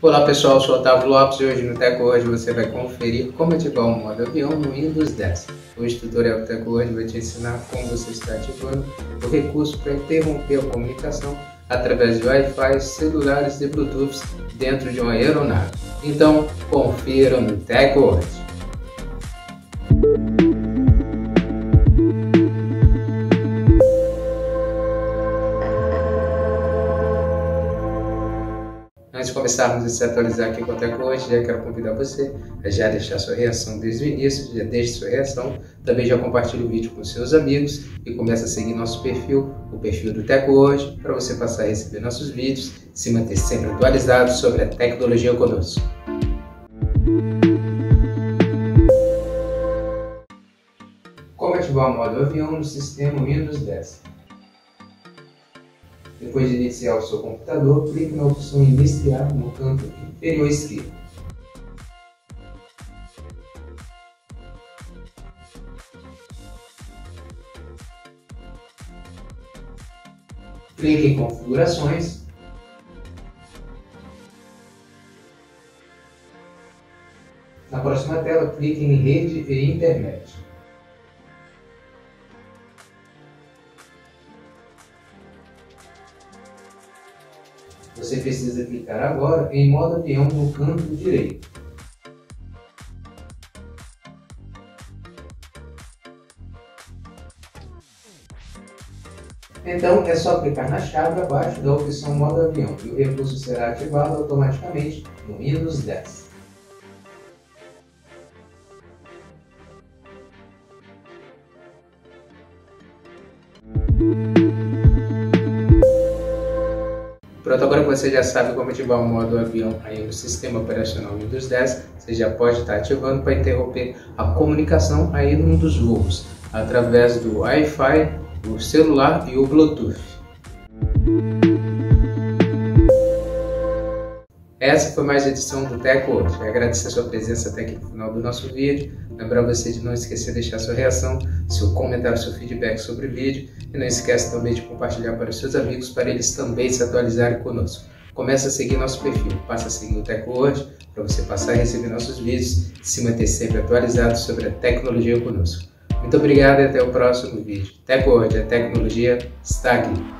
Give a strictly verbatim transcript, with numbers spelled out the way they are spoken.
Olá pessoal, eu sou Otávio Lopes e hoje no TecWord você vai conferir como ativar o modo avião no Windows dez. Hoje o tutorial do TecWord vai te ensinar como você está ativando o recurso para interromper a comunicação através de Wi-Fi, celulares e Bluetooth dentro de uma aeronave. Então, confira no TecWord. Antes de começarmos a se atualizar aqui com o TecWord, já quero convidar você a já deixar sua reação desde o início, já deixe sua reação, também já compartilhe o vídeo com seus amigos e comece a seguir nosso perfil, o perfil do TecWord, para você passar a receber nossos vídeos e se manter sempre atualizado sobre a tecnologia conosco. Como ativar o modo avião no sistema Windows dez? Depois de iniciar o seu computador, clique na opção Iniciar no canto inferior esquerdo. Clique em Configurações. Na próxima tela, clique em Rede e Internet. Você precisa clicar agora em modo avião no canto direito. Então é só clicar na chave abaixo da opção modo avião e o recurso será ativado automaticamente no Windows dez. Pronto, agora que você já sabe como ativar o modo avião aí no sistema operacional Windows dez, você já pode estar ativando para interromper a comunicação aí num dos voos, através do Wi-Fi, o celular e o Bluetooth. Essa foi mais a edição do TecWord. Eu agradeço a sua presença até aqui no final do nosso vídeo. Lembrar você de não esquecer de deixar sua reação, seu comentário, seu feedback sobre o vídeo. E não esquece também de compartilhar para os seus amigos, para eles também se atualizarem conosco. Comece a seguir nosso perfil, passe a seguir o TecWord, para você passar a receber nossos vídeos e se manter sempre atualizado sobre a tecnologia conosco. Muito obrigado e até o próximo vídeo. TecWord, a tecnologia está aqui.